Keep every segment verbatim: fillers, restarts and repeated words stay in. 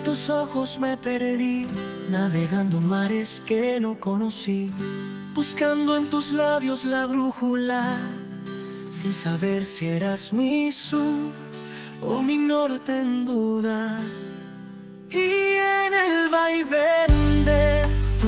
tus ojos me perdí, navegando mares que no conocí, buscando en tus labios la brújula, sin saber si eras mi sur o mi norte en duda. Y en el vaivén de tu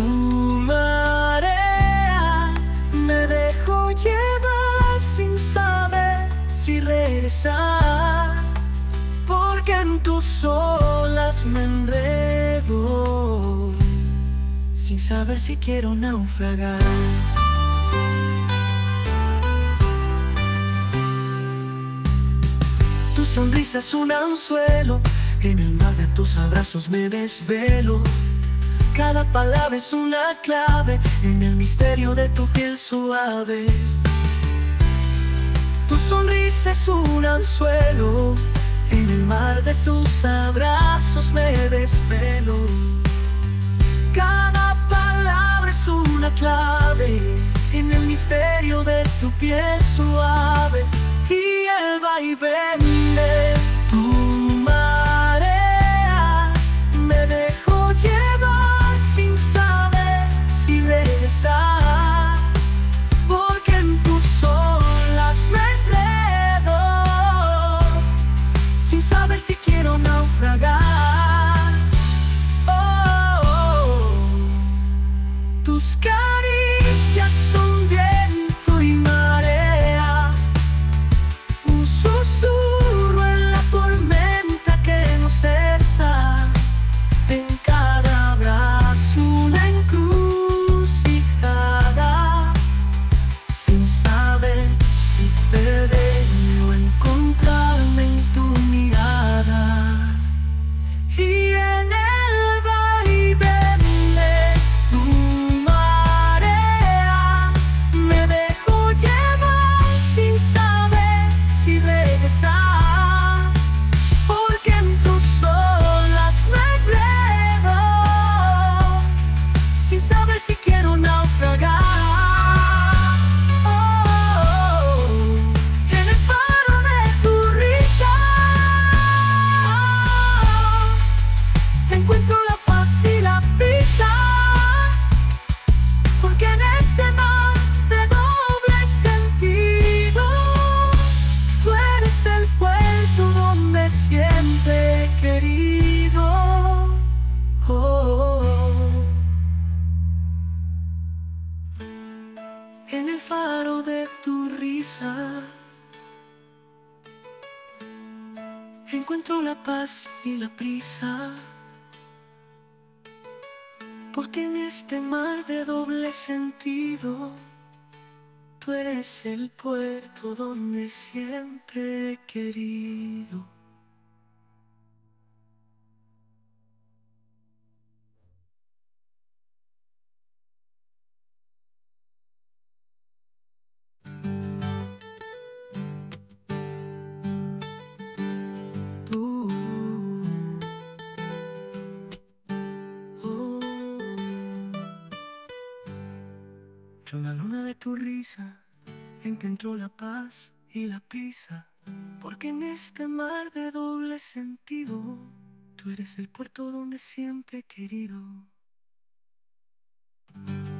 marea me dejo llevar sin saber si regresar, porque en tus olas me enredo, sin saber si quiero naufragar. Tu sonrisa es un anzuelo, en el mar de tus abrazos me desvelo. Cada palabra es una clave, en el misterio de tu piel suave. Tu sonrisa es un anzuelo, en el mar de tus abrazos me desvelo. Cada palabra es una clave, en el misterio de tu piel suave. Y el vaivén de tu marea me dejó llevar sin saber si regresar, porque en tus olas me enredo, sin saber si quiero naufragar. Oh, oh, oh. Tus caricias son viento y marea, un susurro en la tormenta que no cesa. En cada abrazo una encrucijada, sin saber si perder o encontrarme en tu mirada. Y en el vaivén de tu marea me dejo llevar sin saber si regresar, porque en tus olas me enredo, sin saber si quiero naufragar. Oh, oh, oh. En el faro de tu risa encuentro la paz y la prisa, porque en este mar de doble sentido tú eres el puerto donde siempre he querido. Oh, oh, oh. En el faro de tu risa encuentro la paz y la prisa, porque en este mar de doble sentido tú eres el puerto donde siempre he querido. Tú, oh, yo la luna de tu risa encuentro la paz y la prisa, porque en este mar de doble sentido tú eres el puerto donde siempre he querido.